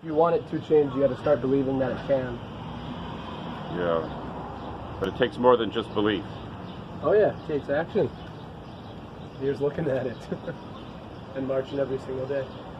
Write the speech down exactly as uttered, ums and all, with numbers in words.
If you want it to change, you got to start believing that it can. Yeah. But it takes more than just belief. Oh yeah, it takes action. Here's looking at it and marching every single day.